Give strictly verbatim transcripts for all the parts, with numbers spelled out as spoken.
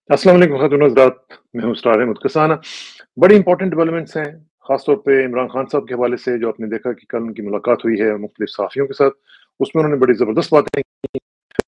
अस्सलाम वालेकुम खातून हज़रात, मैं हूँ इसरार कसना। बड़ी इंपॉर्टेंट डेवलपमेंट्स हैं, खासतौर पे इमरान खान साहब के हवाले से। जो आपने देखा कि कल उनकी मुलाकात हुई है मुख्तलिफ सहाफ़ियों के साथ, उसमें उन्होंने बड़ी ज़बरदस्त बातें की।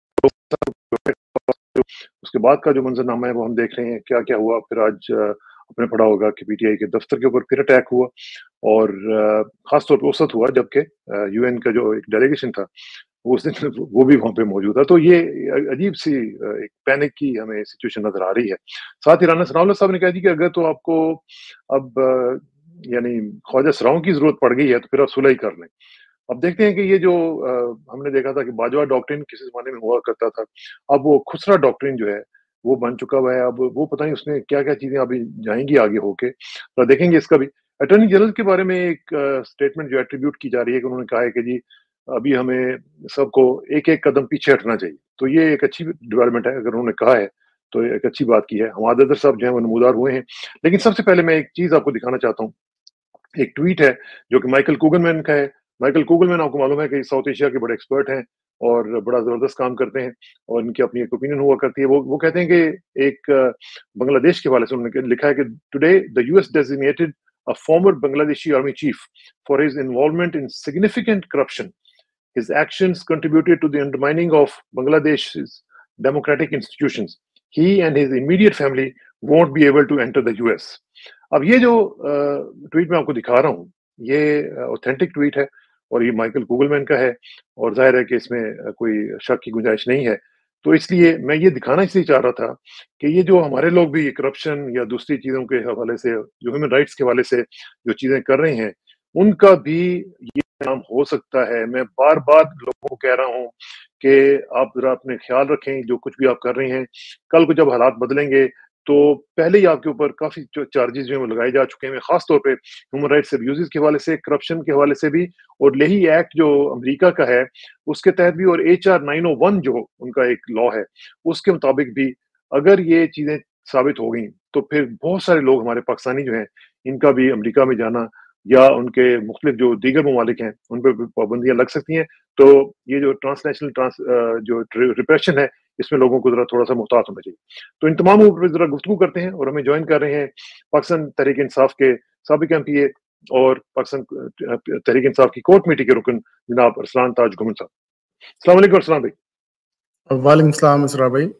उसके बाद का जो मंजरनामा है वो हम देख रहे हैं, क्या-क्या हुआ। फिर आज आपने पढ़ा होगा कि पीटीआई के दफ्तर के ऊपर फिर अटैक हुआ और खासतौर पे उस वक़्त हुआ जबकि यूएन का जो एक डेलीगेशन था उस दिन वो भी वहाँ पे मौजूद था। तो ये अजीब-सी एक पैनिक की हमें सिचुएशन नज़र आ रही है। साथ ही राना सनाउल्लाह साहब ने कहा जी कि अगर तो आपको अब यानी ख्वाजा सराओं की ज़रूरत पड़ गई है तो फिर आप सुलह ही कर लें। अब देखते हैं कि ये जो अ, हमने देखा था कि बाजवा डॉक्ट्रिन किसी ज़माने में हुआ करता था, अब वो खुसरा डॉक्ट्रिन जो है वो बन चुका हुआ है। अब वो पता नहीं उसमें क्या-क्या चीज़ें अभी जाएँगी आगे होके, तो देखेंगे इसका भी। अटॉर्नी जनरल के बारे में एक स्टेटमेंट जो एट्रिब्यूट की जा रही है कि उन्होंने कहा है कि जी अभी हमें सबको एक-एक कदम पीछे हटना चाहिए। तो ये एक अच्छी डेवलपमेंट है, अगर उन्होंने कहा है तो एक अच्छी बात की है। हमाद अदर साहब जो हैं वो नमूदार हुए हैं। लेकिन सबसे पहले मैं एक चीज़ आपको दिखाना चाहता हूँ। एक ट्वीट है जो कि माइकल कूगलमैन का है। माइकल कूगलमैन आपको मालूम है कि साउथ एशिया के बड़े एक्सपर्ट हैं और बड़ा ज़बरदस्त काम करते हैं और इनकी अपनी एक ओपिनियन हुआ करती है। वो वो कहते हैं कि एक बांग्लादेश के हवाले से उन्होंने लिखा है कि today the US designated a former Bangladeshi army chief for his involvement in significant corruption. His actions contributed to the undermining of Bangladesh's democratic institutions. He and his immediate family won't be able to enter the U S. अब ये जो tweet मैं आपको दिखा रहा हूँ, ये authentic tweet है और ये माइकल कूगलमैन का है और जाहिर है कि इसमें कोई शक की गुंजाइश नहीं है। तो इसलिए मैं ये दिखाना इसलिए चाह रहा था कि ये जो हमारे लोग भी करप्शन या दूसरी चीज़ों के हवाले से, जो ह्यूमन राइट्स के हवाले से जो चीज़ें कर रहे हैं, उनका भी ये काम हो सकता है। मैं बार-बार लोगों को कह रहा हूँ कि आप ज़रा अपने ख्याल रखें, जो कुछ भी आप कर रहे हैं। कल को जब हालात बदलेंगे तो पहले ही आपके ऊपर काफ़ी जो चार्जेस जो हैं वो लगाए जा चुके हैं, ख़ास तौर पे ह्यूमन राइट्स अब्यूज़ेज़ के हवाले से, करप्शन के हवाले से भी। और लेही एक्ट जो अमेरिका का है, उसके तहत भी, और एचआर नाइन ओ वन जो उनका एक लॉ है, उसके मुताबिक भी अगर ये चीज़ें साबित हो गई, तो फिर बहुत सारे लोग हमारे पाकिस्तानी जो हैं, इनका भी अमेरिका में जाना या उनके मुख्तलिफ जो दीगर ममालिक हैं, उन पे पाबंदियाँ लग सकती हैं। तो ये जो ट्रांसनेशनल ट्रांस अ, जो रिप्रेशन है, इसमें लोगों को ज़रा थोड़ा-सा मुहतात होना चाहिए। तो इन तमाम पे ज़रा गुफ्तगू करते हैं और हमें जॉइन कर रहे हैं पाकिस्तान तहरीक इंसाफ के साबिक एमपीए और पाकिस्तान तहरीक इंसाफ की कोर कमेटी के रुकन जनाब अरसलान ताज घुमन साहब। अस्सलाम वालेकुम अरसलान भाई। वालेकुम सलाम इसरार भाई।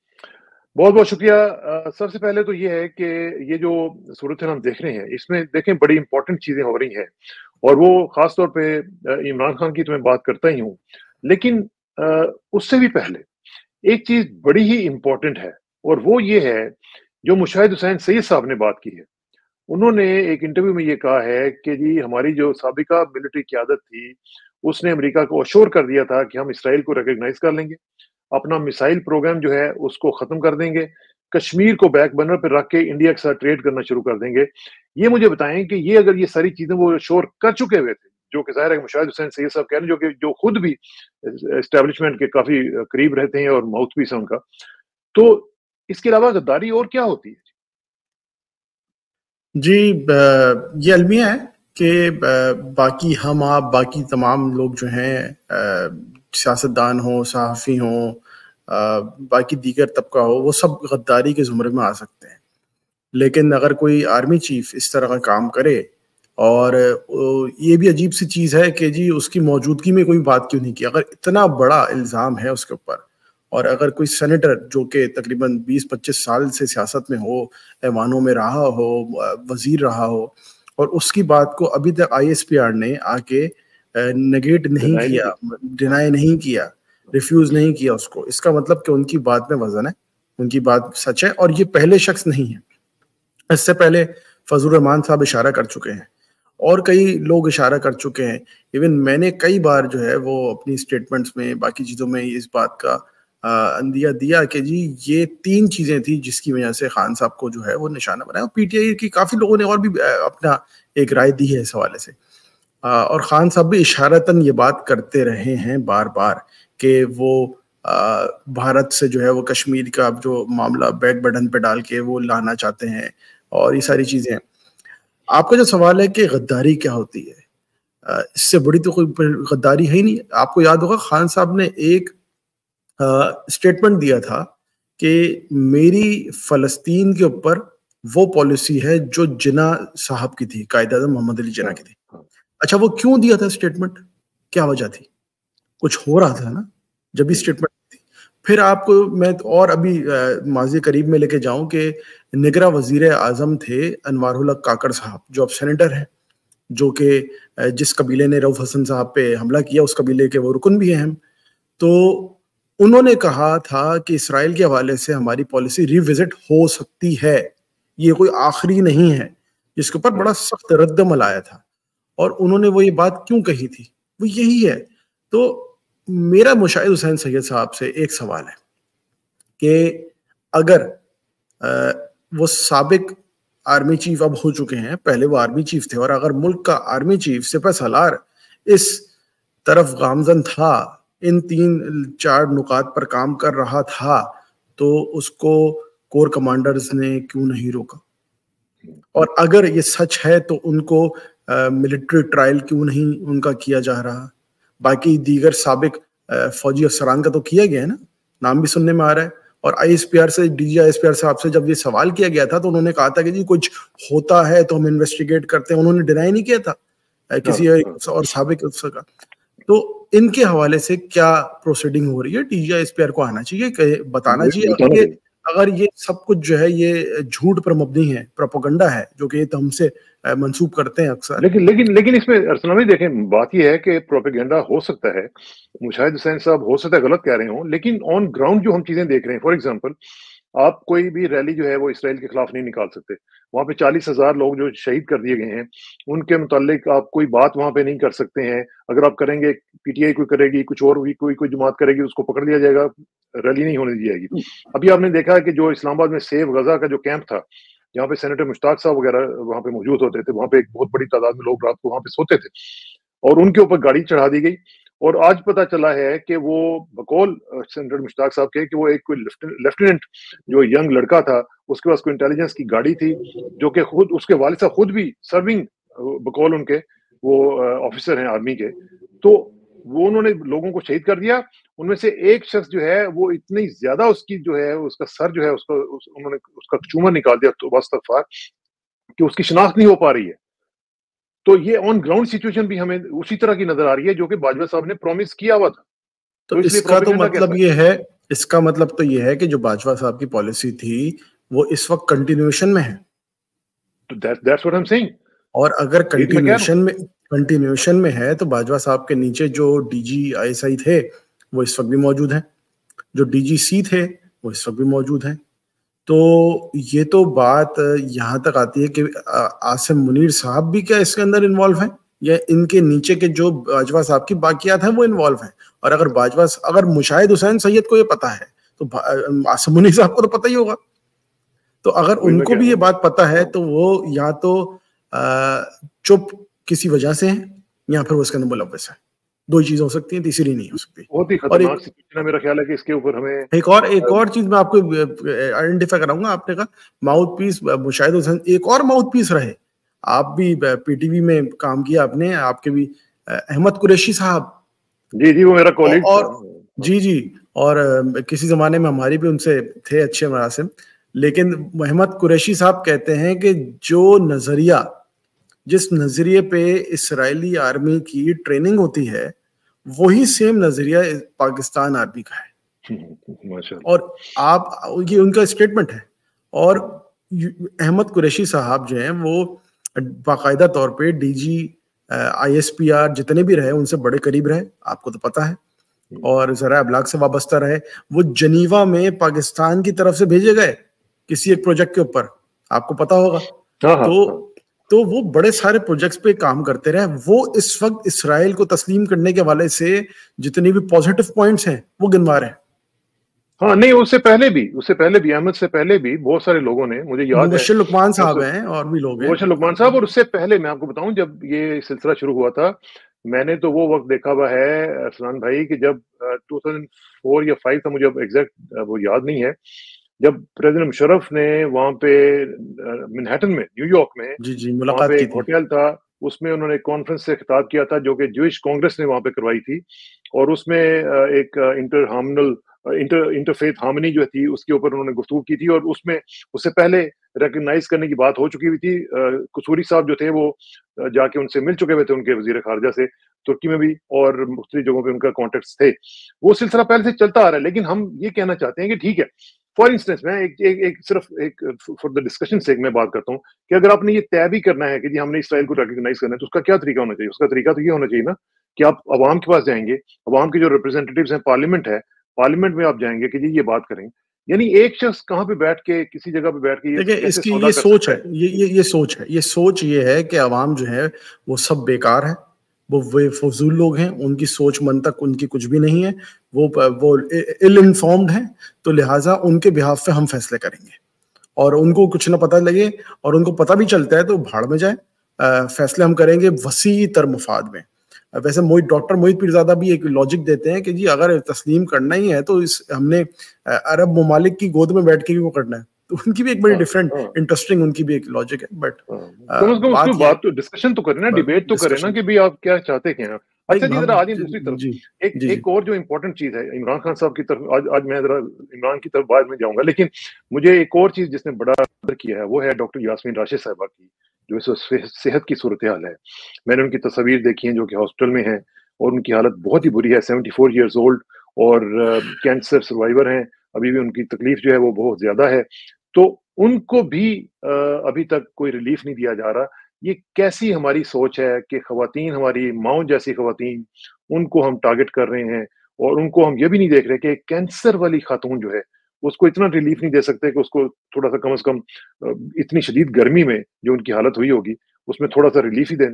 बहुत बहुत शुक्रिया। सबसे पहले तो ये है कि ये जो सूरत हम देख रहे हैं, इसमें देखें बड़ी इंपॉर्टेंट चीज़ें हो रही हैं और वो ख़ास तौर पे इमरान खान की तो मैं बात करता ही हूँ, लेकिन उससे भी पहले एक चीज़ बड़ी ही इम्पोर्टेंट है और वो ये है जो मुशाहिद हुसैन सैयद साहब ने बात की है। उन्होंने एक इंटरव्यू में ये कहा है कि जी हमारी जो साबिका मिलिट्री क़यादत थी, उसने अमेरिका को अश्योर कर दिया था कि हम इसराइल को रिकॉग्नाइज़ कर लेंगे, अपना मिसाइल प्रोग्राम जो है उसको ख़त्म कर देंगे, कश्मीर को बैक बर्नर पे रख के इंडिया के साथ ट्रेड करना शुरू कर देंगे। ये मुझे बताएँ कि ये अगर ये सारी चीज़ें वो अश्योर कर चुके हुए थे, जो कि ज़ाहिर है मुशाहिद हुसैन सैयद साहब कह रहे हैं, जो कि जो खुद भी एस्टेब्लिशमेंट के काफ़ी करीब रहते हैं और माउथपीस है उनका। तो इसके अलावा गद्दारी और क्या होती है? जी, ये अलमिया है कि बाकी हम आप बाकी तमाम लोग जो हैं, सियासतदान हों, सहाफ़ी हों, बाकी दीगर तबका हो, वो सब गद्दारी के ज़ुमरे में आ सकते हैं। लेकिन अगर कोई आर्मी चीफ इस तरह का काम करे, और ये भी अजीब सी चीज़ है कि जी उसकी मौजूदगी में कोई बात क्यों नहीं की। अगर इतना बड़ा इल्ज़ाम है उसके ऊपर, और अगर कोई सेनेटर जो कि तकरीबन बीस पच्चीस साल से सियासत में हो, ऐवानों में रहा हो, वज़ीर रहा हो, और उसकी बात को अभी तक आई एस पी आर ने आके नेगेट नहीं किया, डिनाई नहीं किया, रिफ्यूज़ नहीं किया उसको, इसका मतलब कि उनकी बात में वज़न है, उनकी बात सच है। और ये पहले शख्स नहीं है, इससे पहले फजलुर रहमान साहब इशारा कर चुके हैं और कई लोग इशारा कर चुके हैं। इवन मैंने कई बार जो है वो अपनी स्टेटमेंट्स में, बाकी चीज़ों में इस बात का अंदिया दिया कि जी ये तीन चीज़ें थी जिसकी वजह से खान साहब को जो है वो निशाना बनाया। पीटीआई की काफ़ी लोगों ने और भी अपना एक राय दी है इस हवाले से, और खान साहब भी इशारतन ये बात करते रहे हैं बार बार कि वो भारत से जो है वो कश्मीर का जो मामला बैक बटन पे डाल के वो लाना चाहते हैं और ये सारी चीज़ें। आपका जो सवाल है कि गद्दारी क्या होती है, इससे बड़ी तो कोई गद्दारी है ही नहीं। आपको याद होगा खान साहब ने एक स्टेटमेंट दिया था کہ میری فلسطین کے اوپر وہ پالیسی ہے جو جناح صاحب کی تھی, قائد اعظم محمد علی جناح کی تھی. اچھا وہ کیوں دیا تھا اسٹیٹمنٹ, کیا وجہ تھی؟ کچھ ہو رہا تھا نا جب یہ اسٹیٹمنٹ تھی. پھر آپ کو میں اور ابھی ماضی قریب میں لے کے جاؤں کہ نگراں وزیر اعظم تھے انوار الحق کاکڑ صاحب, جو اب سینیٹر ہیں, جو کہ جس قبیلے نے رؤوف حسن صاحب پہ حملہ کیا اس قبیلے کے وہ رکن بھی ہیں ہم. تو انہوں نے کہا تھا کہ اسرائیل کے حوالے سے ہماری پالیسی ری وزٹ ہو سکتی ہے, یہ کوئی آخری نہیں ہے, جس کے اوپر بڑا سخت رد عمل آیا تھا. اور انہوں نے وہ یہ بات کیوں کہی تھی, وہ یہی ہے. تو میرا مشاہد حسین سید صاحب سے ایک سوال ہے کہ اگر وہ سابق آرمی چیف اب ہو چکے ہیں, پہلے وہ آرمی چیف تھے, اور اگر ملک کا آرمی چیف سپہ سالار اس طرف گامزن تھا, ان تین چار نکات پر کام کر رہا تھا, تو اس کو کور کمانڈرز نے کیوں نہیں روکا؟ اور اگر یہ سچ ہے تو ان کو ملٹری ٹرائل کیوں نہیں ان کا کیا جا رہا؟ باقی دیگر سابق فوجی افسران کا تو کیا گیا ہے نا, نام بھی سننے میں آ رہا ہے. اور آئی ایس پی آر سے, D G I S P R صاحب سے جب یہ سوال کیا گیا تھا تو انہوں نے کہا تھا کہ جی کچھ ہوتا ہے تو ہم انویسٹیگیٹ کرتے ہیں, انہوں نے ڈینائی نہیں کیا تھا کسی اور سابق افسر کا. تو ان کے حوالے سے کیا پروسیڈنگ ہو رہی ہے؟ D G I S P R کو آنا چاہیے, کہ بتانا چاہیے اگر یہ سب کچھ جو ہے یہ جھوٹ پر مبنی ہے, پروپیگنڈا ہے, جو کہ یہ ہم سے منسوب کرتے ہیں اکثر. لیکن لیکن لیکن اس میں ارسلان بھائی دیکھیں, بات یہ ہے کہ پروپیگنڈا ہو سکتا ہے, مشاہد حسین صاحب ہو سکتا ہے غلط کہہ رہے ہوں, لیکن آن گراؤنڈ جو ہم چیزیں دیکھ رہے ہیں, فار ایگزامپل آپ کوئی بھی ریلی جو ہے وہ اسرائیل کے خلاف نہیں نکال سکتے. وہاں پہ چالیس ہزار لوگ جو شہید کر دیے گئے ہیں, ان کے متعلق آپ کوئی بات وہاں پہ نہیں کر سکتے ہیں. اگر آپ کریں گے, پی ٹی آئی کوئی کرے گی, کچھ اور بھی کوئی کوئی جماعت کرے گی, اس کو پکڑ لیا جائے گا, ریلی نہیں ہونے دی جائے گی. ابھی آپ نے دیکھا کہ جو اسلام آباد میں سیو غزہ کا جو کیمپ تھا, جہاں پہ سینیٹر مشتاق صاحب وغیرہ وہاں پہ موجود ہوتے تھے, وہاں پہ ایک بہت بڑی تعداد میں لوگ رات کو وہاں پہ سوتے تھے, اور ان کے اوپر گاڑی چڑھا دی گئی. اور آج پتا چلا ہے کہ وہ بقول سینیٹر مشتاق صاحب کے کہ وہ ایک کوئی لیفٹیننٹ جو ینگ لڑکا تھا, اس کے پاس کوئی انٹیلیجنس کی گاڑی تھی, جو کہ خود اس کے والد صاحب خود بھی سرونگ بقول ان کے وہ آفیسر ہیں آرمی کے. تو وہ انہوں نے لوگوں کو شہید کر دیا. ان میں سے ایک شخص جو ہے وہ اتنی زیادہ اس کی جو ہے اس کا سر جو ہے اس کا انہوں نے اس کا چومر نکال دیا تو واستغفار, کہ اس کی شناخت نہیں ہو پا رہی ہے. تو یہ آن گراؤنڈ سچویشن بھی ہمیں اسی طرح کی نظر آ رہی ہے جو کہ باجوہ صاحب نے پرومس کیا ہوا تھا. تو اس کا تو مطلب یہ ہے اس کا مطلب تو یہ ہے کہ جو باجوہ صاحب کی پالیسی تھی وہ اس وقت کنٹینیوشن میں ہے. That's what I'm saying. اور اگر کنٹینیوشن میں کنٹینیوشن میں ہے تو باجوہ صاحب کے نیچے جو D G I S I تھے وہ اس وقت بھی موجود ہیں, جو ڈی جی سی تھے وہ اس وقت بھی موجود ہیں. تو یہ تو بات یہاں تک آتی ہے کہ عاصم منیر صاحب بھی کیا اس کے اندر انوالو ہیں, یا ان کے نیچے کے جو باجوہ صاحب کی باقیات ہیں وہ انوالو ہیں. اور اگر باجوہ اگر مشاہد حسین سید کو یہ پتا ہے تو عاصم منیر صاحب کو تو پتہ ہی ہوگا. تو اگر ان کو بھی یہ بات پتا ہے تو وہ یا تو چپ کسی وجہ سے ہیں یا پھر وہ اس کے اندر ملوث ہے. دو ہی چیز ہو سکتی ہیں, تیسری نہیں ہو سکتی. بہت ہی خطرناک سچویشن ہے, میرا خیال ہے کہ اس کے اوپر ہمیں ایک اور ایک اور چیز میں آپ کو آئیڈینٹیفائی کراؤں گا. آپ نے کہا ماؤتھ پیس مشاہد حسین, ایک اور ماؤتھ پیس رہے. آپ بھی پی ٹی وی میں کام کیا آپ نے, آپ کے بھی احمد قریشی صاحب. جی جی وہ میرا کولیگ تھا. جی جی اور کسی زمانے میں ہماری بھی ان سے تھے اچھے مراسم. لیکن احمد قریشی صاحب کہتے ہیں کہ جو نظریہ جس نظریے پہ اسرائیلی آرمی کی ٹریننگ ہوتی ہے وہی سیم نظریہ پاکستان آرمی کا ہے. اور آپ یہ ان کا اسٹیٹمنٹ ہے. اور احمد قریشی صاحب جو ہیں وہ باقاعدہ طور پہ D G I S P R جتنے بھی رہے ان سے بڑے قریب رہے, آپ کو تو پتا ہے, اور ذرائع ابلاغ سے وابستہ رہے. وہ جنیوا میں پاکستان کی طرف سے بھیجے گئے کسی ایک پروجیکٹ کے اوپر, آپ کو پتا ہوگا. تو تو وہ بڑے سارے پروجیکٹس پہ کام کرتے رہے. وہ اس وقت اسرائیل کو تسلیم کرنے کے حوالے سے جتنی بھی پازیٹیو پوائنٹس ہیں وہ گنوا رہے ہیں. ہاں نہیں, اس سے پہلے بھی اس سے پہلے بھی احمد سے پہلے بھی بہت سارے لوگوں نے, مجھے یاد ہے مبشر لقمان صاحب ہیں اور بھی لوگ ہیں, مبشر لقمان صاحب. اور اس سے پہلے میں آپ کو بتاؤں جب یہ سلسلہ شروع ہوا تھا, میں نے تو وہ وقت دیکھا ہوا ہے ارسلان بھائی کہ جب دو ہزار چار یا پانچ تھا, مجھے اب ایگزیکٹ وہ یاد نہیں ہے, جب پریزیڈنٹ مشرف نے وہاں پہ منہیٹن میں نیو یارک میں جی جی وہاں پہ ایک ہوٹل تھا, اس میں انہوں نے کانفرنس سے خطاب کیا تھا جو کہ جوئش کانگریس نے وہاں پہ کروائی تھی. اور اس میں ایک انٹر ہارمنل इंटर इंटरफेथ हार्मनी जो थी उसके ऊपर उन्होंने गुफ्तगू की थी, और उसमें उससे पहले रिकग्नाइज करने की बात हो चुकी हुई थी। कसूरी साहब जो थे वो जाके उनसे मिल चुके हुए थे, उनके वजीर खारजा से तुर्की में भी, और मुख्तलिफ जगहों पे उनका कॉन्टेक्ट्स थे। वो सिलसिला पहले से चलता आ रहा है, लेकिन हम ये कहना चाहते हैं कि ठीक है, फॉर इंस्टेंस मैं एक, एक, एक सिर्फ एक फॉर द डिस्कशन से मैं बात करता हूँ कि अगर आपने ये तय भी करना है कि जी हमने इसराइल को रिकग्नाइज करना है, तो उसका क्या तरीका होना चाहिए? उसका तरीका तो ये होना चाहिए ना कि आप अवाम के पास जाएंगे, अवाम के जो रिप्रेजेंटेटिव्स हैं, पार्लियामेंट है, पार्लियामेंट में आप जाएंगे कि जी ये बात करेंगे। यानी एक शख्स कहाँ पे बैठ के किसी जगह पे बैठ के ये देखिए इसकी ये सोच है, ये ये ये सोच है ये सोच ये है कि अवाम जो है वो सब बेकार है, वो बेफजूल लोग हैं, उनकी सोच मन तक उनकी कुछ भी नहीं है, वो वो इल इन्फॉर्म्ड हैं, तो लिहाजा उनके बिहाफ पे हम फैसले करेंगे, और उनको कुछ ना पता लगे, और उनको पता भी चलता है तो भाड़ में जाए, फैसले हम करेंगे वसी तर मुफाद में। वैसे मोहित डॉक्टर मोहित पीरजादा भी एक लॉजिक देते हैं कि जी अगर तस्लीम करना ही है तो इस हमने अरब ममालिक की गोद में बैठ के भी वो करना है, तो उनकी भी एक बड़ी डिफरेंट इंटरेस्टिंग उनकी भी एक लॉजिक है। बट बात बात तो डिस्कशन तो करें ना, डिबेट तो करें ना कि भाई आप क्या चाहते हैं। अच्छा जी, जरा आज दूसरी तरफ एक जी, एक और जो इम्पोर्टेंट चीज है इमरान खान साहब की तरफ, आज आज मैं जरा इमरान की तरफ बाद में जाऊंगा, लेकिन मुझे एक और चीज जिसने बड़ा असर किया है वो है डॉक्टर यास्मीन राशिद साहिबा की, जो इस सेहत की सूरत हाल है। मैंने उनकी तस्वीर देखी है जो कि हॉस्पिटल में है, और उनकी हालत बहुत ही बुरी है। सेवेंटी फोर ईयर्स ओल्ड, और कैंसर सर्वाइवर हैं, अभी भी उनकी तकलीफ जो है वो बहुत ज्यादा है। तो उनको भी uh, अभी तक कोई रिलीफ नहीं दिया जा रहा। ये कैसी हमारी सोच है कि खवातीन, हमारी माओ जैसी खवातीन, उनको हम टारगेट कर रहे हैं, और उनको हम ये भी नहीं देख रहे कि कैंसर वाली खातून जो है उसको इतना रिलीफ नहीं दे सकते कि उसको थोड़ा सा कम से कम इतनी शदीद गर्मी में जो उनकी हालत हुई होगी उसमें थोड़ा सा रिलीफ ही दें।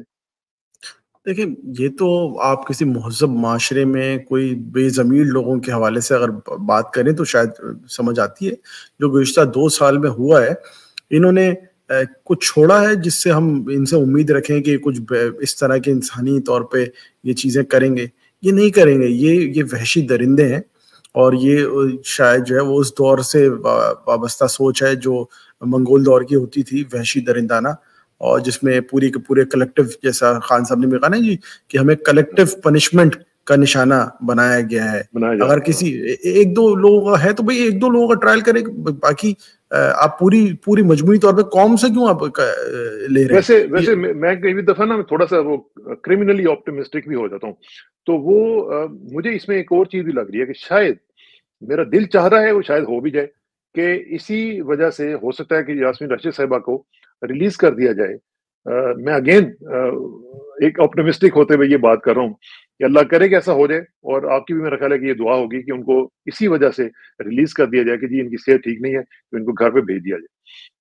देखिए ये तो आप किसी महज़ब माशरे में कोई बेज़मीर लोगों के हवाले से अगर बात करें तो शायद समझ आती है। जो गुज़िश्ता दो साल में हुआ है, इन्होंने कुछ छोड़ा है जिससे हम इनसे उम्मीद रखें कि कुछ इस तरह के इंसानी तौर पे ये चीज़ें करेंगे। ये नहीं करेंगे। ये ये वहशी दरिंदे हैं, और ये शायद जो है वो उस दौर से वाबस्ता सोच है जो मंगोल दौर की होती थी, वहशी दरिंदाना, और जिसमें पूरी के पूरे कलेक्टिव, जैसा खान साहब ने भी कहा ना जी कि हमें कलेक्टिव पनिशमेंट का निशाना बनाया गया है। अगर किसी एक दो लोगों का है तो भाई एक दो लोगों का ट्रायल करें, बाकी आप पूरी पूरी मजमूई तौर पे कौम से क्यों आप ले रहे हैं? वैसे वैसे मैं कई दफा ना थोड़ा सा वो क्रिमिनली ऑप्टिमिस्टिक भी हो जाता हूँ, तो वो आ, मुझे इसमें एक और चीज भी लग रही है कि शायद मेरा दिल चाह रहा है वो शायद हो भी जाए कि इसी वजह से हो सकता है कि यास्मीन राशिद साहिबा को रिलीज कर दिया जाए। आ, मैं अगेन एक ऑप्टिमिस्टिक होते हुए ये बात कर रहा हूँ कि अल्लाह करे कि ऐसा हो जाए, और आपकी भी मेरा ख्याल है कि ये दुआ होगी कि उनको इसी वजह से रिलीज कर दिया जाए कि जी इनकी सेहत ठीक नहीं है, तो इनको घर पे भेज दिया जाए।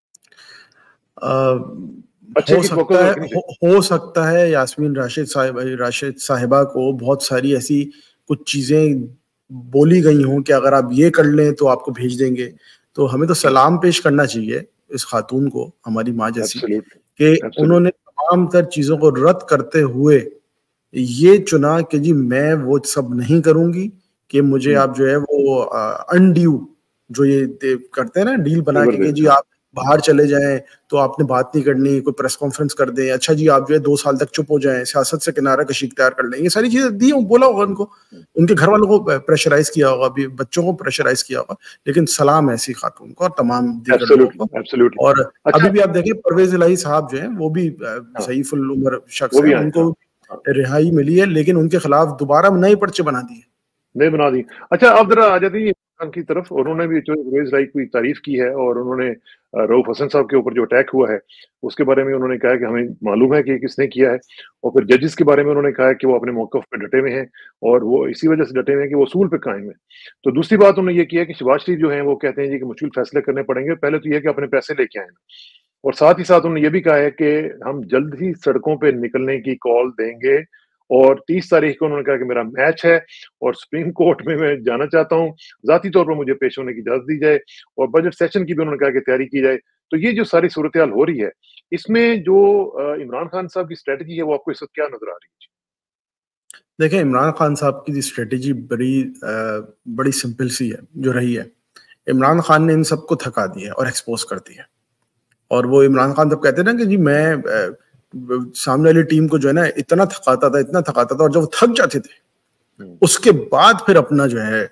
अच्छा, हो सकता है हो, हो सकता है यास्मीन राशिद साहिबा राशिद साहिबा को बहुत सारी ऐसी कुछ चीजें बोली गई हों कि अगर आप ये कर लें तो आपको भेज देंगे। तो हमें तो सलाम पेश करना चाहिए इस खातून को, हमारी माँ जैसी, कि उन्होंने तमाम तर चीजों को रद्द करते हुए ये चुना कि जी मैं वो सब नहीं करूंगी, कि मुझे आप जो है वो अनड्यू जो ये करते हैं ना डील बना के कि जी आप बाहर चले जाएं तो आपने बात नहीं करनी, कोई प्रेस कॉन्फ्रेंस कर दें, अच्छा जी आप जो है दो साल तक चुप हो जाएं, सियासत से किनारा कशी इख्तियार कर लें, ये सारी चीजें दी, बोला होगा उनको, उनके घर वालों को प्रेशराइज किया होगा, अभी बच्चों को प्रेशराइज किया होगा, लेकिन सलाम ऐसी खातून को और तमाम दीगर लोगों को। और अच्छा, अभी भी आप देखें परवेज इलाही साहब जो है वो भी ज़ईफुल उम्र शख्स है, उनको रिहाई मिली है, लेकिन उनके खिलाफ दोबारा नए पर्चे बना दिए, नहीं बना दी। अच्छा आप जरा आ जाती है की तरफ, और उन्होंने भी परवेज इलाही की तारीफ की है, और उन्होंने रऊफ हसन साहब के ऊपर जो अटैक हुआ है उसके बारे में उन्होंने कहा कि हमें मालूम है कि किसने किया है, और फिर जजेस के बारे में उन्होंने कहा कि वो अपने मौक़िफ़ पे डटे हुए हैं, और वो इसी वजह से डटे हुए हैं कि वो उसूल पे कायम है। तो दूसरी बात उन्होंने ये किया कि शहबाज शरीफ जो है वो कहते हैं जी कि मुश्किल फैसले करने पड़ेंगे, पहले तो ये कि अपने पैसे लेके आए, और साथ ही साथ उन्होंने ये भी कहा है कि हम जल्द ही सड़कों पर निकलने की कॉल देंगे, और तीस तारीख को उन्होंने कहा कि मेरा मैच है और सुप्रीम कोर्ट में मैं जाना चाहता हूं, जाती तौर पर मुझे पेश होने की इजाजत दी जाए, और बजट सेशन की भी उन्होंने कहा कि तैयारी की जाए। तो ये जो सारी सूरत हाल हो रही है, इसमें जो इमरान खान साहब की स्ट्रेटजी है वो आपको इस वक्त क्या नजर आ रही है? देखिए इमरान खान साहब की स्ट्रेटजी बड़ी बड़ी सिंपल सी है जो रही है। इमरान खान ने इन सबको थका दिया और एक्सपोज कर दिया, और वो इमरान खान तब कहते हैं ना कि जी मैं सामने वाली टीम को जो है ना इतना थकाता था इतना थकाता था और जब वो थक जाते थे उसके बाद फिर अपना जो है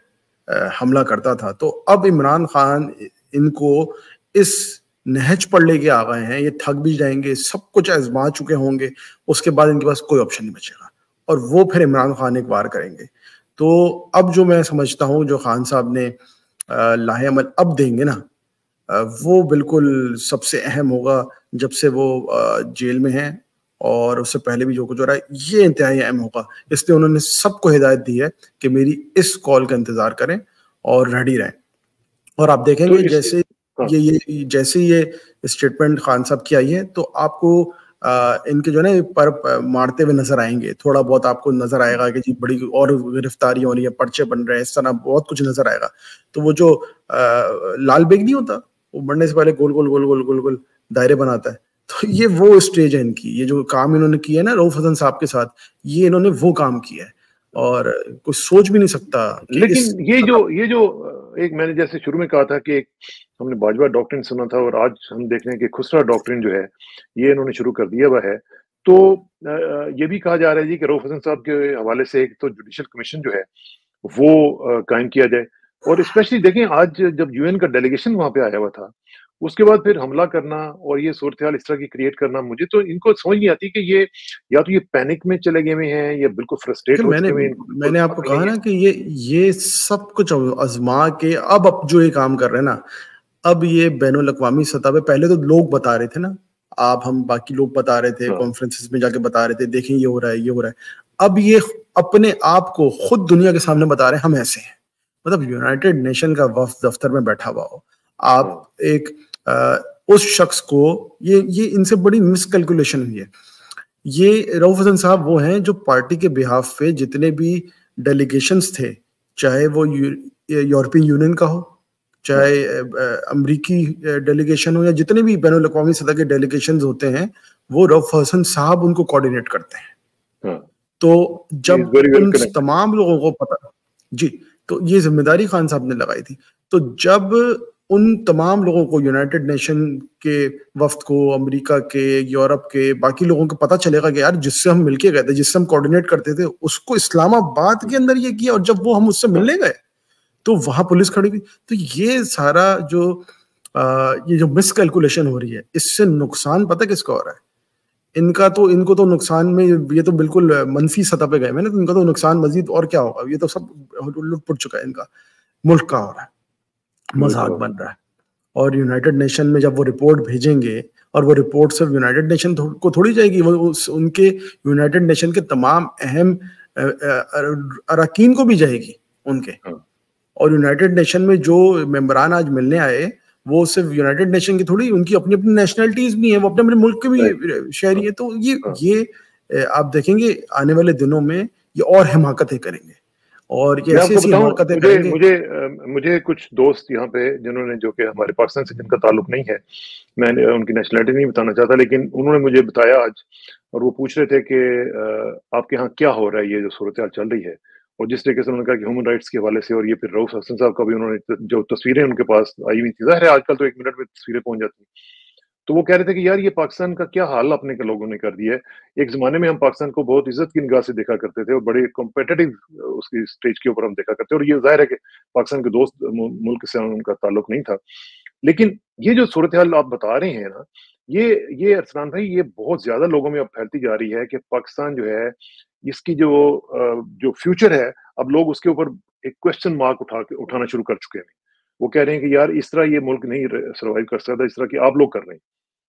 حملہ کرتا تھا. تو اب عمران خان ان کو اس نہج پر لے کے آ گئے ہیں, یہ تھک بھی جائیں گے, سب کچھ آزما چکے ہوں گے, اس کے بعد ان کے پاس کوئی آپشن نہیں بچے گا اور وہ پھر عمران خان ایک وار کریں گے. تو اب جو میں سمجھتا ہوں جو خان صاحب نے لاہ عمل اب دیں گے نا, وہ بالکل سب سے اہم ہوگا جب سے وہ جیل میں ہیں, اور اس سے پہلے بھی جو کچھ ہو رہا ہے یہ انتہائی اہم ہوگا. اس لیے انہوں نے سب کو ہدایت دی ہے کہ میری اس کال کا انتظار کریں اور ریڈی رہیں. اور آپ دیکھیں گے جیسے یہ یہ جیسے یہ اسٹیٹمنٹ خان صاحب کی آئی ہے تو آپ کو ان کے جو ہے نا پر مارتے ہوئے نظر آئیں گے, تھوڑا بہت آپ کو نظر آئے گا کہ جی بڑی اور گرفتاری ہو رہی ہے, پرچے بن رہے ہیں, اس طرح بہت کچھ نظر آئے گا. تو وہ جو لال بیگ نہیں ہوتا, وہ بڑھنے سے پہلے گول گول گول گول گول گول دائرے بناتا ہے, تو یہ وہ اسٹیج ہے ان کی. یہ جو کام انہوں نے کیا ہے نا رؤوف حسن صاحب کے ساتھ, یہ انہوں نے وہ کام کیا ہے اور کوئی سوچ بھی نہیں سکتا. لیکن یہ جو یہ جو ایک میں نے جیسے شروع میں کہا تھا کہ ہم نے باجوہ ڈاکٹرن سنا تھا, اور آج ہم دیکھ رہے ہیں کہ خسرا ڈاکٹرن جو ہے یہ انہوں نے شروع کر دیا ہوا ہے. تو یہ بھی کہا جا رہا ہے جی کہ رؤوف حسن صاحب کے حوالے سے ایک تو جوڈیشل کمیشن جو ہے وہ قائم کیا جائے, اور اسپیشلی دیکھیں آج جب یو این کا ڈیلیگیشن وہاں پہ آیا ہوا تھا, اس کے بعد پھر حملہ کرنا اور یہ صورتحال اس طرح کی کریٹ کرنا, مجھے تو ان کو سمجھ نہیں آتی کہ یہ یا تو یہ پینک میں چلے گئے ہوئے ہیں یا بالکل فرسٹریٹ ہو چکے ہوئے ہیں. میں نے آپ کو کہا نا کہ یہ یہ سب کچھ آزما کے اب اب جو یہ کام کر رہے ہیں نا, اب یہ بین الاقوامی سطح پہ, پہلے تو لوگ بتا رہے تھے نا, آپ ہم باقی لوگ بتا رہے تھے کانفرنسز میں جا کے بتا رہے تھے دیکھیں یہ ہو رہا ہے یہ ہو رہا ہے, اب یہ اپنے آپ کو خود دنیا کے سامنے بتا رہے ہیں ہم ایسے ہیں. مطلب یونائٹڈ نیشن کا وفد دفتر میں بیٹھا ہوا ہو, آپ ایک اس شخص کو, یہ یہ ان سے بڑی مس کیلکولیشن ہوئی ہے. یہ رؤوف حسن صاحب وہ ہیں جو پارٹی کے بہاف پہ جتنے بھی ڈیلیگیشنز تھے, چاہے وہ یورپین یونین کا ہو, چاہے امریکی ڈیلیگیشن ہو, یا جتنے بھی بین الاقوامی سطح کے ڈیلیگیشنز ہوتے ہیں, وہ رؤوف حسن صاحب ان کو کوآرڈینیٹ کرتے ہیں. تو جب ان تمام لوگوں کو پتا جی تو یہ ذمہ داری خان صاحب نے لگائی تھی, تو جب ان تمام لوگوں کو, یونائٹڈ نیشن کے وفد کو, امریکہ کے, یورپ کے باقی لوگوں کو پتہ چلے گا کہ یار جس سے ہم مل کے گئے تھے, جس سے ہم کوآرڈینیٹ کرتے تھے, اس کو اسلام آباد کے اندر یہ کیا, اور جب وہ ہم اس سے ملنے گئے تو وہاں پولیس کھڑی ہوئی. تو یہ سارا جو یہ جو مس کیلکولیشن ہو رہی ہے, اس سے نقصان پتہ کس کا ہو رہا ہے, ان کا تو ان کو تو نقصان میں یہ تو بالکل منفی سطح پہ گئے ہیں نا, تو ان کا تو نقصان مزید اور کیا ہوگا, یہ تو سب لٹ پٹ چکا ہے ان کا, ملک کا ہو رہا ہے, مذاق بن رہا ہے. اور یونائٹڈ نیشن میں جب وہ رپورٹ بھیجیں گے, اور وہ رپورٹ صرف یونائٹڈ نیشن کو تھوڑی جائے گی, وہ ان کے یونائٹڈ نیشن کے تمام اہم اراکین کو بھی جائے گی ان کے. اور یونائٹڈ نیشن میں جو ممبران آج ملنے آئے, وہ صرف یونائٹڈ نیشن کی تھوڑی, ان کی اپنی اپنی نیشنلٹیز بھی ہیں, وہ اپنے اپنے ملک کے بھی شہری ہیں. تو یہ یہ آپ دیکھیں گے آنے والے دنوں میں یہ اور حماقتیں کریں گے, اور یہ ایسی ایسی حماقتیں کریں گے. مجھے مجھے کچھ دوست یہاں پہ جنہوں نے, جو کہ ہمارے پاکستان سے جن کا تعلق نہیں ہے, میں نے ان کی نیشنلٹی نہیں بتانا چاہتا, لیکن انہوں نے مجھے بتایا آج, اور وہ پوچھ رہے تھے کہ آپ کے ہاں کیا ہو رہا ہے, یہ جو صورتحال چل رہی ہے. اور جس طریقے سے انہوں نے کہا کہ ہیومن رائٹس کے حوالے سے, اور یہ پھر رؤوف حسن صاحب کا بھی انہوں نے جو تصویریں ان کے پاس آئی ہوئی تھی, ظاہر ہے آج کل تو ایک منٹ میں تصویریں پہنچ جاتی ہیں, تو وہ کہہ رہے تھے کہ یار یہ پاکستان کا کیا حال اپنے کے لوگوں نے کر دیا ہے. ایک زمانے میں ہم پاکستان کو بہت عزت کی نگاہ سے دیکھا کرتے تھے, اور بڑے کمپیٹیٹو اس کی اسٹیج کے اوپر ہم دیکھا کرتے, اور یہ ظاہر ہے کہ پاکستان کے دوست ملک سے ان کا تعلق نہیں تھا. لیکن یہ جو صورتحال آپ بتا رہے ہیں نا, یہ یہ ارسلان بھائی, یہ بہت زیادہ لوگوں میں اب پھیلتی جا رہی ہے کہ پاکستان جو ہے, اس کی جو جو فیوچر ہے, اب لوگ اس کے اوپر ایک کوشچن مارک اٹھا کے اٹھانا شروع کر چکے ہیں. وہ کہہ رہے ہیں کہ یار اس طرح یہ ملک نہیں سروائیو کر سکتا اس طرح کی آپ لوگ کر رہے ہیں.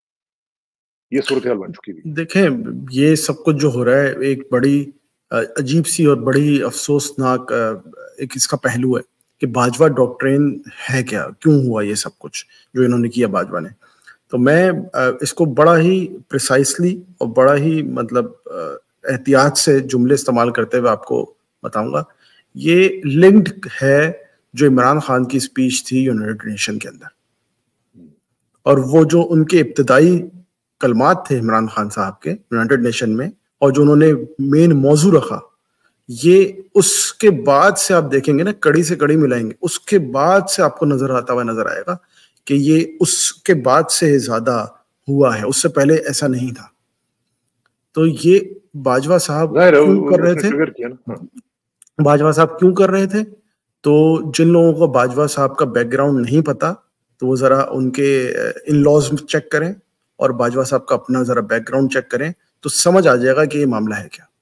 یہ صورتحال بن چکی ہے. دیکھیں یہ سب کچھ جو ہو رہا ہے, ایک بڑی عجیب سی اور بڑی افسوسناک ایک اس کا پہلو ہے کہ باجوہ ڈاکٹرین ہے کیا, کیوں ہوا یہ سب کچھ جو انہوں نے کیا باجوہ نے. تو میں اس کو بڑا ہی پریسائسلی اور بڑا ہی مطلب احتیاط سے جملے استعمال کرتے ہوئے آپ کو بتاؤں گا. یہ لنکڈ ہے جو عمران خان کی اسپیچ تھی یونائٹڈ نیشن کے اندر, اور وہ جو ان کے ابتدائی کلمات تھے عمران خان صاحب کے یونائٹڈ نیشن میں, اور جو انہوں نے مین موضوع رکھا, یہ اس کے بعد سے آپ دیکھیں گے نا, کڑی سے کڑی ملائیں گے, اس کے بعد سے آپ کو نظر آتا ہوا نظر آئے گا کہ یہ اس کے بعد سے زیادہ ہوا ہے, اس سے پہلے ایسا نہیں تھا. تو یہ باجوہ صاحب کیوں کر رہے تھے, باجوہ صاحب کیوں کر رہے تھے تو جن لوگوں کو باجوہ صاحب کا بیک گراؤنڈ نہیں پتا تو وہ ذرا ان کے ان لاز چیک کریں اور باجوہ صاحب کا اپنا ذرا بیک گراؤنڈ چیک کریں تو سمجھ آ جائے گا کہ یہ معاملہ ہے کیا.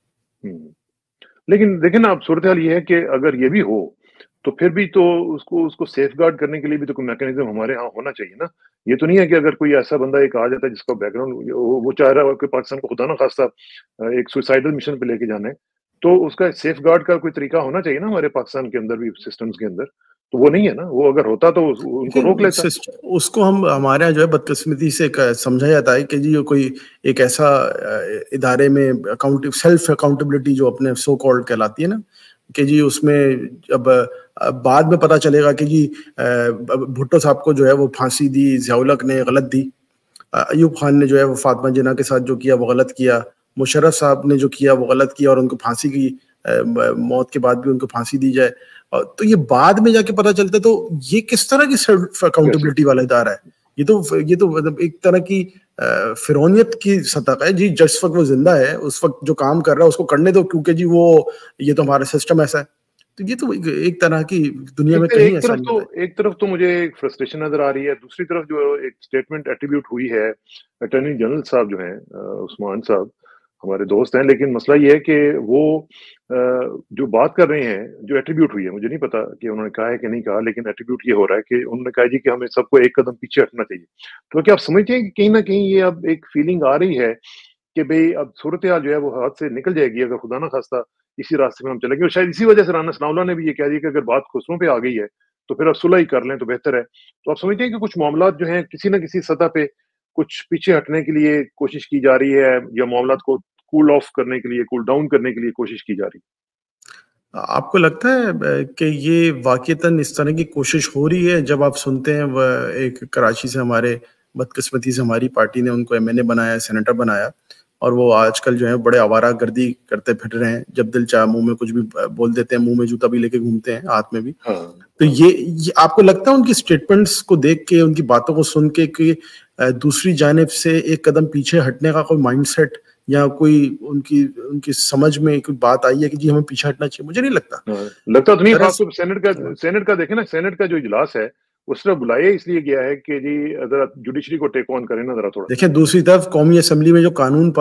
لیکن دیکھیں نا اب صورتحال یہ ہے کہ اگر یہ بھی ہو تو پھر بھی تو اس کو اس کو سیف گارڈ کرنے کے لیے بھی تو کوئی میکینزم ہمارے ہاں ہونا چاہیے نا. یہ تو نہیں ہے کہ اگر کوئی ایسا بندہ ایک آ جاتا ہے جس کا بیک گراؤنڈ وہ چاہ رہا ہے کہ پاکستان کو خدا نہ خواستہ ایک سوسائڈل مشن پہ لے کے جانا ہے تو اس کا سیف گارڈ کا کوئی طریقہ ہونا چاہیے نا ہمارے پاکستان کے اندر بھی سسٹمز کے اندر. تو وہ نہیں ہے نا. وہ اگر ہوتا تو ان کو روک لیتا. اس کو ہم ہمارے یہاں جو ہے بدقسمتی سے سمجھا جاتا ہے کہ جی کوئی ایک ایسا ادارے میں اکاؤنٹ سیلف اکاؤنٹیبلٹی جو اپنے سو کالڈ کہلاتی ہے نا کہ جی اس میں اب بعد میں پتا چلے گا کہ جی بھٹو صاحب کو جو ہے وہ پھانسی دی, ضیاء الحق نے غلط دی, ایوب خان نے جو ہے وہ فاطمہ جناح کے ساتھ جو کیا وہ غلط کیا, مشرف صاحب نے جو کیا وہ غلط کیا اور ان کو پھانسی کی موت کے بعد بھی ان کو پھانسی دی جائے. تو یہ بعد میں جا کے پتا چلتا ہے. تو یہ کس طرح کی سیلف اکاؤنٹیبلٹی والا ادارہ ہے؟ یہ تو یہ تو مطلب ایک طرح کی فرعونیت کی سطح کا ہے. جی جس وقت وہ زندہ ہے اس وقت جو کام کر رہا ہے اس کو کرنے دو کیونکہ جی وہ یہ تو ہمارا سسٹم ایسا ہے. تو یہ تو ایک طرح کی دنیا میں کہیں ایسا نہیں ہے. ایک طرف تو مجھے ایک فرسٹریشن نظر آ رہی ہے, دوسری طرف جو ایک اسٹیٹمنٹ ایٹریبیوٹ ہوئی ہے اٹارنی جنرل صاحب جو ہیں عثمان صاحب ہمارے دوست ہیں, لیکن مسئلہ یہ ہے کہ وہ جو بات کر رہے ہیں جو ایٹریبیوٹ ہوئی ہے مجھے نہیں پتا کہ انہوں نے کہا ہے کہ نہیں کہا, لیکن ایٹریبیوٹ یہ ہو رہا ہے کہ انہوں نے کہا جی کہ ہمیں سب کو ایک قدم پیچھے ہٹنا چاہیے. تو کیا آپ سمجھتے ہیں کہ کہیں نہ کہیں یہ اب ایک فیلنگ آ رہی ہے کہ بھئی اب صورتحال جو ہے وہ ہاتھ سے نکل جائے گی اگر خدا نہ خواستہ اسی راستے میں ہم چلیں گے. اور شاید اسی وجہ سے رانا ثناءاللہ نے بھی یہ کہہ دیا کہ اگر بات خسروں پہ آ گئی ہے تو پھر اب صلح ہی کر لیں تو بہتر ہے. تو آپ سمجھتے ہیں کہ کچھ معاملات جو ہیں کسی نہ کسی سطح پہ کچھ پیچھے ہٹنے کے لیے کوشش کی جا رہی ہے یا معاملات کو کول آف کرنے کے لیے کول ڈاؤن کرنے کے لیے کوشش کی جا رہی ہے؟ آپ کو لگتا ہے کہ یہ واقعتاً اس طرح کی کوشش ہو رہی ہے؟ جب آپ سنتے ہیں وہ ایک کراچی سے ہمارے بدقسمتی سے ہماری پارٹی نے ان کو ایم این اے بنایا, سینیٹر بنایا, اور وہ آج کل جو ہے بڑے آوارہ گردی کرتے پھر رہے ہیں, جب دل چاہے منہ میں کچھ بھی بول دیتے ہیں, منہ میں جوتا بھی لے کے گھومتے ہیں, ہاتھ میں بھی. تو یہ آپ کو لگتا ہے ان کی اسٹیٹمنٹس کو دیکھ کے, ان کی باتوں کو سن کے کہ دوسری جانب سے ایک قدم پیچھے ہٹنے کا کوئی مائنڈ سیٹ یا کوئی ان کی ان کی سمجھ میں کوئی بات آئی ہے کہ جی ہمیں پیچھے ہٹنا چاہیے؟ مجھے نہیں لگتا. لگتا تو نہیں. خاص طور سینٹ کا سینٹ کا دیکھیں نا, سینٹ کا جو اجلاس ہے اس طرح بلایا اس لیے گیا ہے کہ جی ذرا جوڈیشری کو ٹیک آن کریں نا ذرا تھوڑا. دیکھیں دوسری طرف قومی اسمبلی میں جو قانون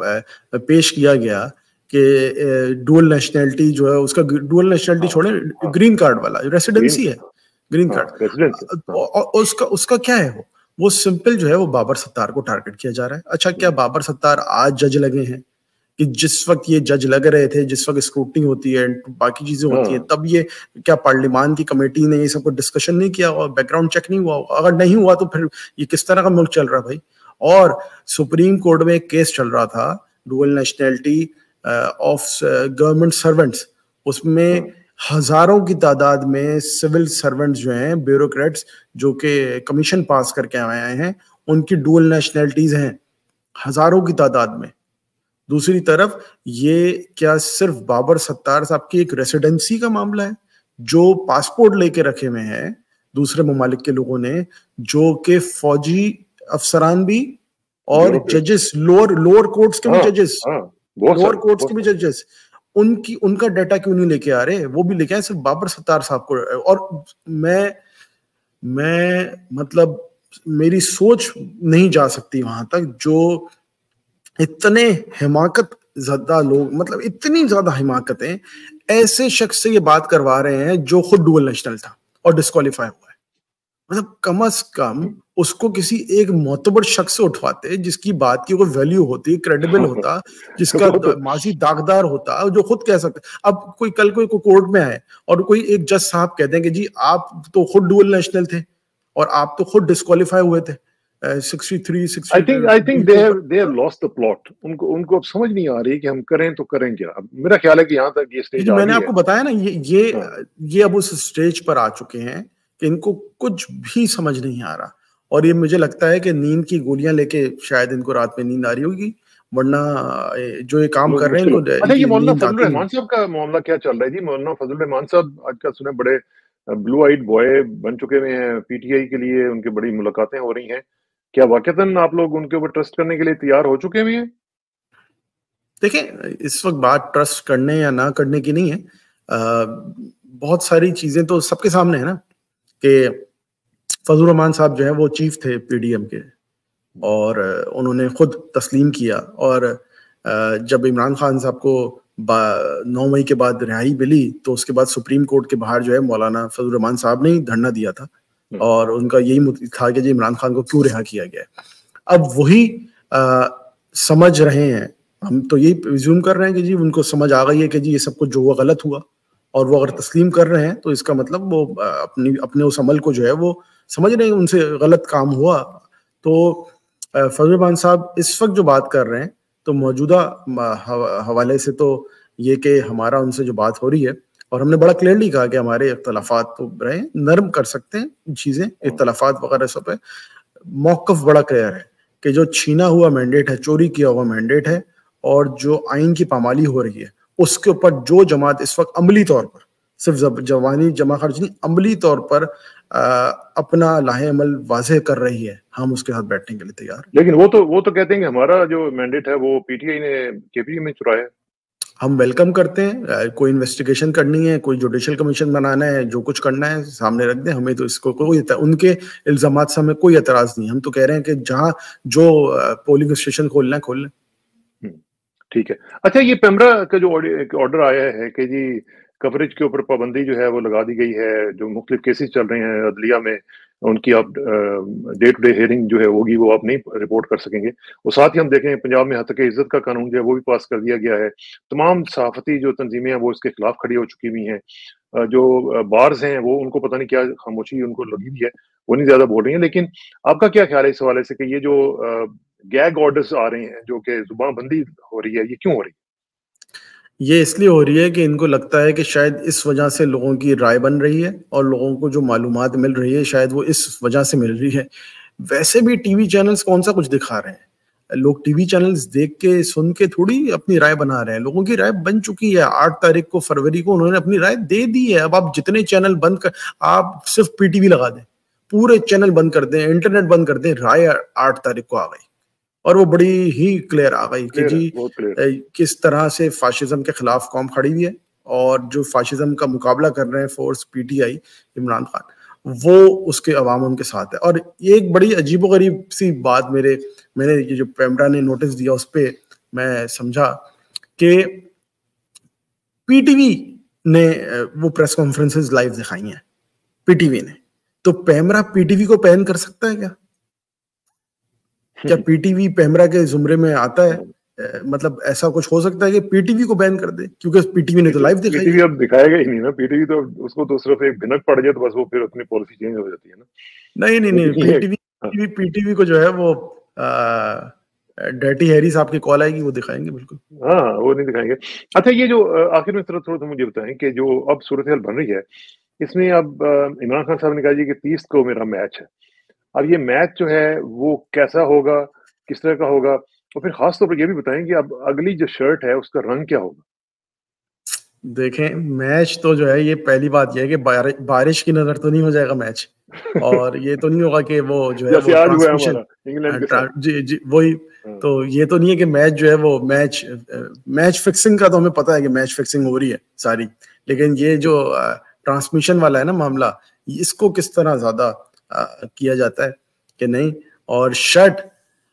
پیش کیا گیا کہ ڈوئل نیشنلٹی جو ہے اس کا ڈوئل نیشنلٹی چھوڑیں, گرین کارڈ والا ریسیڈنسی ہے, گرین کارڈ, اس کا اس کا کیا ہے وہ وہ سمپل جو ہے وہ بابر ستار کو ٹارگٹ کیا جا رہا ہے. اچھا کیا بابر ستار آج جج لگے ہیں کہ جس وقت یہ جج لگ رہے تھے, جس وقت اسکروٹنی ہوتی ہے باقی چیزیں ہوتی ہیں, تب یہ کیا پارلیمان کی کمیٹی نے یہ سب کو ڈسکشن نہیں کیا اور بیک گراؤنڈ چیک نہیں ہوا؟ اگر نہیں ہوا تو پھر یہ کس طرح کا ملک چل رہا بھائی؟ اور سپریم کورٹ میں ایک کیس چل رہا تھا dual nationality of government servants, اس میں ہزاروں کی تعداد میں سول سرونٹس جو ہیں, بیوروکریٹس جو کہ کمیشن پاس کر کے آئے ہیں, ان کی ڈوئل نیشنلٹیز ہیں ہزاروں کی تعداد میں. دوسری طرف یہ کیا صرف بابر ستار صاحب کی ایک ریسیڈنسی کا معاملہ ہے جو پاسپورٹ لے کے رکھے ہوئے ہیں دوسرے ممالک کے لوگوں نے, جو کہ فوجی افسران بھی اور ججز, لوور لوور کورٹس کے بھی ججز, لوور کورٹس کے بھی ججز, ان کی ان کا ڈیٹا کیوں نہیں لے کے آ رہے؟ وہ بھی لے کے آئے صرف بابر ستار صاحب کو. اور میں میں مطلب میری سوچ نہیں جا سکتی وہاں تک, جو اتنے حماقت زدہ لوگ, مطلب اتنی زیادہ حماقتیں ایسے شخص سے یہ بات کروا رہے ہیں جو خود ڈوئل نیشنل تھا اور ڈسکوالیفائی ہوا ہے. مطلب کم از کم اس کو کسی ایک معتبر شخص سے اٹھواتے جس کی بات کی کوئی ویلیو ہوتی, کریڈیبل ہوتا, جس کا ماضی داغدار ہوتا, جو خود کہہ سکتے. اب کوئی کل کوئی کورٹ میں آئے اور کوئی ایک جج صاحب کہتے ہیں کہ جی آپ تو خود ڈوئل نیشنل تھے اور آپ تو خود ڈسکوالیفائی ہوئے تھے, I think I think they have they have lost the plot. ان کو ان کو اب سمجھ نہیں آ رہی کہ ہم کریں تو کریں کیا. اب میرا خیال ہے کہ یہاں تک یہ سٹیج آ گئی ہے. میں نے آپ کو بتایا نا یہ یہ یہ اب اس سٹیج پر آ چکے ہیں کہ ان کو کچھ بھی سمجھ نہیں آ رہا, اور یہ مجھے لگتا ہے کہ نیند کی گولیاں لے کے شاید ان کو رات میں نیند آ رہی ہوگی, ورنہ جو یہ کام کر رہے ہیں ان کو. اچھا یہ مولانا فضل الرحمان صاحب کا معاملہ کیا چل رہا ہے جی؟ مولانا فضل الرحمان صاحب آج کل سنے بڑے بلو آئیڈ بوائے بن چکے ہوئے ہیں پی ٹی آئی کے لیے, ان کی بڑی ملاقاتیں ہو رہی ہیں. کیا واقعتاً آپ لوگ ان کے اوپر ٹرسٹ کرنے کے لیے تیار ہو چکے ہوئے ہیں؟ دیکھیں اس وقت بات ٹرسٹ کرنے یا نہ کرنے کی نہیں ہے, بہت ساری چیزیں تو سب کے سامنے ہے نا کہ فضل الرحمان صاحب جو ہے وہ چیف تھے پی ڈی ایم کے اور انہوں نے خود تسلیم کیا, اور جب عمران خان صاحب کو نو مئی کے بعد رہائی ملی تو اس کے بعد سپریم کورٹ کے باہر جو ہے مولانا فضل الرحمان صاحب نے دھرنا دیا تھا اور ان کا یہی تھا کہ جی عمران خان کو کیوں رہا کیا گیا ہے. اب وہی سمجھ رہے ہیں, ہم تو یہی ریزیوم کر رہے ہیں کہ جی ان کو سمجھ آ گئی ہے کہ جی یہ سب کچھ جو ہوا غلط ہوا, اور وہ اگر تسلیم کر رہے ہیں تو اس کا مطلب وہ اپنی اپنے اس عمل کو جو ہے وہ سمجھ رہے ہیں ان سے غلط کام ہوا. تو فضل الرحمان صاحب اس وقت جو بات کر رہے ہیں تو موجودہ حوالے سے تو یہ کہ ہمارا ان سے جو بات ہو رہی ہے, اور ہم نے بڑا کلیئرلی کہا کہ ہمارے اختلافات تو رہے نرم کر سکتے ہیں چیزیں, اختلافات وغیرہ سب پہ موقف بڑا کلیئر ہے کہ جو چھینا ہوا مینڈیٹ ہے, چوری کیا ہوا مینڈیٹ ہے, اور جو آئین کی پامالی ہو رہی ہے اس کے اوپر جو جماعت اس وقت عملی طور پر صرف جوانی جمع خرچ نہیں عملی طور پر اپنا لاہ عمل واضح کر رہی ہے, ہم اس کے ساتھ بیٹھنے کے لیے تیار ہیں. لیکن وہ تو وہ تو کہتے ہیں کہ ہمارا جو مینڈیٹ ہے وہ پی ٹی آئی نے کے پی میں چرایا ہے. ہم ویلکم کرتے ہیں, کوئی انویسٹیگیشن کرنی ہے, کوئی جوڈیشل کمیشن بنانا ہے, جو کچھ کرنا ہے سامنے رکھ دیں, ہمیں تو اس کو کوئی ان کے الزامات سے ہمیں کوئی اعتراض نہیں. ہم تو کہہ رہے ہیں کہ جہاں جو پولنگ اسٹیشن کھولنا ہے کھول لیں. ٹھیک ہے. اچھا, یہ پیمرا کا جو آرڈر آیا ہے کہ جی کوریج کے اوپر پابندی جو ہے وہ لگا دی گئی ہے, جو مختلف کیسز چل رہے ہیں عدلیہ میں ان کی آپ ڈے ٹو ڈے ہیئرنگ جو ہے ہوگی وہ آپ نہیں رپورٹ کر سکیں گے. اور ساتھ ہی ہم دیکھیں پنجاب میں حد عزت کا قانون جو ہے وہ بھی پاس کر دیا گیا ہے. تمام صحافتی جو تنظیمیں ہیں وہ اس کے خلاف کھڑی ہو چکی ہوئی ہیں. جو بارز ہیں وہ ان کو پتہ نہیں کیا خاموشی ان کو لگی ہوئی ہے, وہ نہیں زیادہ بول رہی ہیں. لیکن آپ کا کیا خیال ہے اس حوالے سے کہ یہ جو گیگ آرڈرز آ رہے ہیں جو کہ زبان بندی ہو رہی ہے, یہ کیوں ہو رہی ہے؟ یہ اس لیے ہو رہی ہے کہ ان کو لگتا ہے کہ شاید اس وجہ سے لوگوں کی رائے بن رہی ہے اور لوگوں کو جو معلومات مل رہی ہے شاید وہ اس وجہ سے مل رہی ہے. ویسے بھی ٹی وی چینلز کون سا کچھ دکھا رہے ہیں, لوگ ٹی وی چینلز دیکھ کے سن کے تھوڑی اپنی رائے بنا رہے ہیں. لوگوں کی رائے بن چکی ہے. آٹھ تاریخ کو فروری کو انہوں نے اپنی رائے دے دی ہے. اب آپ جتنے چینل بند کر, آپ صرف پی ٹی وی لگا دیں, پورے چینل بند کر دیں, انٹرنیٹ بند کر دیں, رائے آٹھ تاریخ کو آ گئی اور وہ بڑی ہی کلیئر آ گئی کہ جی کس طرح سے فاشزم کے خلاف قوم کھڑی ہوئی ہے, اور جو فاشزم کا مقابلہ کر رہے ہیں force P T I Imran Khan, وہ اس کے عوام ان کے ساتھ ہے. اور یہ ایک بڑی عجیب و غریب سی بات میرے میں نے یہ جو پیمرا نے نوٹس دیا اس پہ میں سمجھا کہ پی ٹی وی نے وہ پریس کانفرنسز لائیو دکھائی ہیں, پی ٹی وی نے, تو پیمرا پی ٹی وی کو بین کر سکتا ہے کیا؟ کیا پی ٹی وی پیمرا کے زمرے میں آتا ہے؟ مطلب ایسا کچھ ہو سکتا ہے کہ پی ٹی وی کو بین کر دے, کیونکہ پی ٹی وی نے تو لائیو دکھائی ہے. پی ٹی وی اب دکھائے گا ہی نہیں نا, پی ٹی وی تو اس کو تو صرف ایک بھنک پڑ جائے تو بس وہ پھر اپنی پالیسی چینج ہو جاتی ہے نا. نہیں نہیں نہیں P T V P T V کو جو ہے وہ ڈیٹی ہیری صاحب کی کال آئے گی وہ دکھائیں گے بالکل. ہاں وہ نہیں دکھائیں گے. اچھا, یہ جو آخر میں تھوڑا تھوڑا مجھے بتائیں کہ جو اب صورتحال بن رہی ہے اس میں اب عمران خان صاحب نے کہا جی کہ تیس کو میرا میچ ہے. اب یہ میچ جو ہے وہ کیسا ہوگا, کس طرح کا ہوگا, اور پھر خاص طور پر یہ بھی بتائیں کہ اب اگلی جو شرٹ ہے اس کا رنگ کیا ہوگا. دیکھیں میچ تو جو ہے یہ پہلی بات یہ ہے کہ بارش کی نظر تو نہیں ہو جائے گا میچ, اور یہ تو نہیں ہوگا کہ وہ جو ہے وہ ٹرانسمیشن جی جی وہی تو یہ تو نہیں ہے کہ میچ جو ہے وہ میچ میچ فکسنگ کا تو ہمیں پتہ ہے کہ میچ فکسنگ ہو رہی ہے ساری, لیکن یہ جو ٹرانسمیشن والا ہے نا معاملہ, اس کو کس طرح زیادہ کیا جاتا ہے کہ نہیں. اور shirt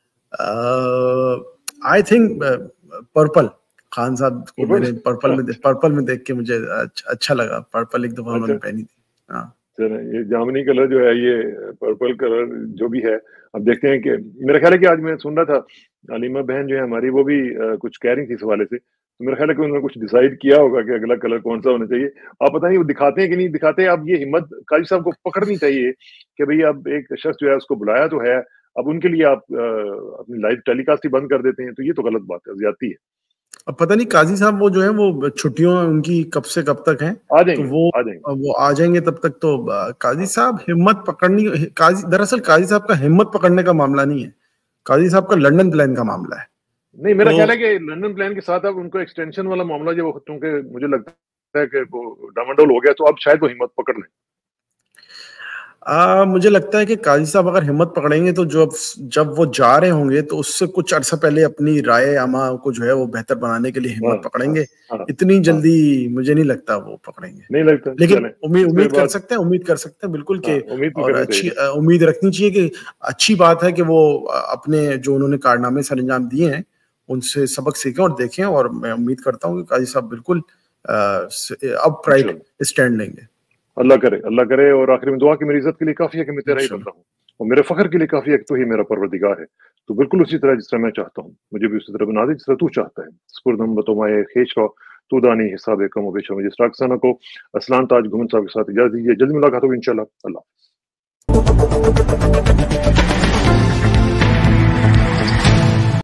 I think purple, Khan صاحب کو میں نے پرپل میں پرپل میں دیکھ کے مجھے اچھا لگا, پرپل ایک دفعہ انہوں نے پہنی تھی. ہاں یہ جامنی کلر جو ہے یہ پرپل کلر جو بھی ہے, اب دیکھتے ہیں کہ میرا خیال ہے کہ آج میں سن رہا تھا علیمہ بہن جو ہے ہماری وہ بھی کچھ کہہ رہی تھی اس حوالے سے, تو میرا خیال ہے کہ انہوں نے کچھ ڈیسائیڈ کیا ہوگا کہ اگلا کلر کون سا ہونا چاہیے. آپ پتہ نہیں وہ دکھاتے ہیں کہ نہیں دکھاتے. اب یہ ہمت قاضی صاحب کو پکڑنی چاہیے کہ بھئی اب ایک شخص جو ہے اس کو بلایا تو ہے, اب ان کے لیے آپ اپنی لائیو ٹیلی کاسٹ ہی بند کر دیتے ہیں, تو یہ تو غلط بات ہے, زیادتی ہے. اب پتہ نہیں قاضی صاحب وہ جو ہے وہ چھٹیوں ان کی کب سے کب تک ہیں, تو وہ وہ آ جائیں گے تب تک. تو قاضی صاحب ہمت پکڑنی, قاضی دراصل قاضی صاحب کا ہمت پکڑنے کا معاملہ نہیں ہے, قاضی صاحب کا لنڈن پلان کا معاملہ ہے. نہیں میرا خیال ہے کہ لنڈن پلان کے ساتھ اب ان کو ایکسٹینشن والا معاملہ جو چونکہ مجھے لگتا ہے کہ وہ ڈاماڈول ہو گیا, تو اب شاید وہ ہمت پکڑ لیں. آ, مجھے لگتا ہے کہ قاضی صاحب اگر ہمت پکڑیں گے تو جب جب وہ جا رہے ہوں گے تو اس سے کچھ عرصہ پہلے اپنی رائے عامہ کو جو ہے وہ بہتر بنانے کے لیے ہمت پکڑیں گے. اتنی جلدی مجھے نہیں لگتا وہ پکڑیں گے, نہیں لگتا, لیکن امید امید کر سکتے ہیں امید کر سکتے ہیں بالکل کہ, اور اچھی امید رکھنی چاہیے کہ اچھی بات ہے کہ وہ اپنے جو انہوں نے کارنامے سر انجام دیے ہیں ان سے سبق سیکھیں اور دیکھیں, اور میں امید کرتا ہوں کہ قاضی صاحب بالکل اپ رائٹ اسٹینڈ لیں گے. اللہ کرے اللہ کرے. اور آخر میں دعا کہ میری عزت کے لیے کافی ہے کہ میں تیرا ہی بندہ ہوں, اور میرے فخر کے لیے کافی ہے کہ تو ہی میرا پروردگار ہے. تو بالکل اسی طرح جس طرح میں چاہتا ہوں مجھے بھی اسی طرح بنا دے جس طرح تو چاہتا ہے. سپردم بتومائے کھینچ رو تو دانی حساب کم و بیش. مجھے اسرار کسانہ کو اسلان تاج گھومن صاحب کے ساتھ اجازت دیجیے. جلدی ملاقات ہوگی انشاءاللہ. اللہ